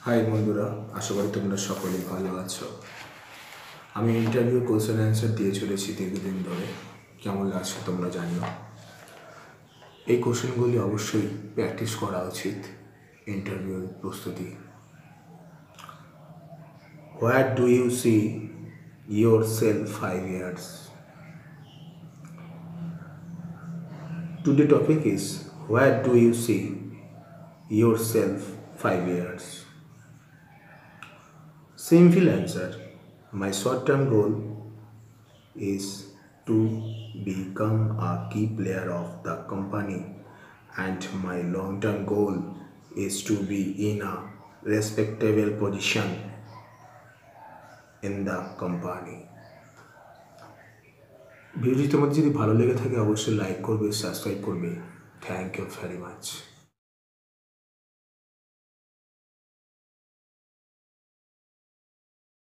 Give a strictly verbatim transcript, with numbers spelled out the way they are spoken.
High বন্ধুরা, আশা করি তোমরা সকলেই ভালো আছো। আমি ইন্টারভিউ কোশ্চেন অ্যান্সার দিয়ে চলেছি দীর্ঘদিন ধরে। কেমন লাগছে তোমরা জানিও। এই কোশ্চেনগুলি অবশ্যই প্র্যাকটিস করা উচিত ইন্টারভিউর প্রস্তুতি। Where do you see yourself five years? Today topic is where do you see yourself five years? Simple answer. My short-term goal is to become a key player of the company, and my long-term goal is to be in a respectable position in the company. ভিডিওটি তোমাদের যদি ভালো লেগে থাকে অবশ্যই like করবে, subscribe করবে। Thank you very much.